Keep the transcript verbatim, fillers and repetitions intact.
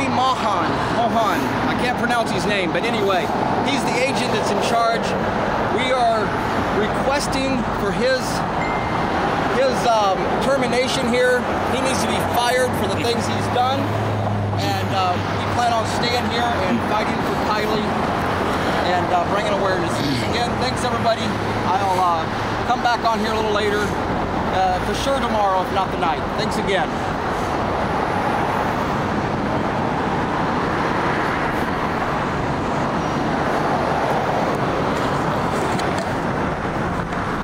Maybe Mohan, Mohan, I can't pronounce his name, but anyway, he's the agent that's in charge. We are requesting for his his um, termination here. He needs to be fired for the things he's done, and uh, we plan on staying here and fighting for Kylee and uh, bringing awareness. Again, thanks everybody. I'll uh, come back on here a little later, uh, for sure tomorrow, if not tonight. Thanks again.